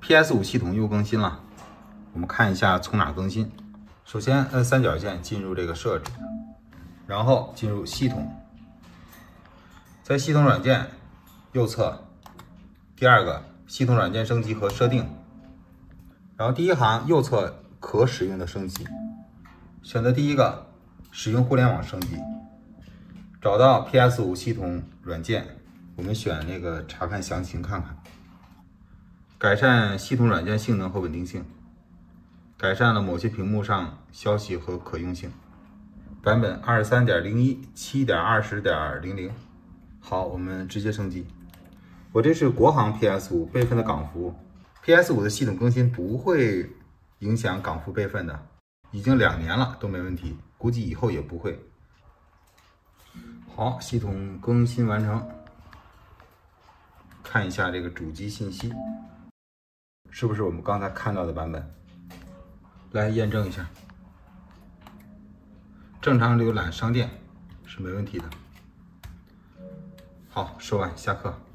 PS5系统又更新了，我们看一下从哪更新。首先摁三角键进入这个设置，然后进入系统，在系统软件右侧第二个系统软件升级和设定，然后第一行右侧可使用的升级，选择第一个使用互联网升级，找到 PS5 系统软件，我们选那个查看详情看看。改善系统软件性能和稳定性，改善了某些屏幕上消息和可用性。版本 23.01 7.20.00。好，我们直接升级。我这是国行 PS5 备份的港服， PS5 的系统更新不会影响港服备份的，已经2年了都没问题，估计以后也不会。好，系统更新完成。看一下这个主机信息，是不是我们刚才看到的版本？来验证一下。正常浏览商店是没问题的。好，说完下课。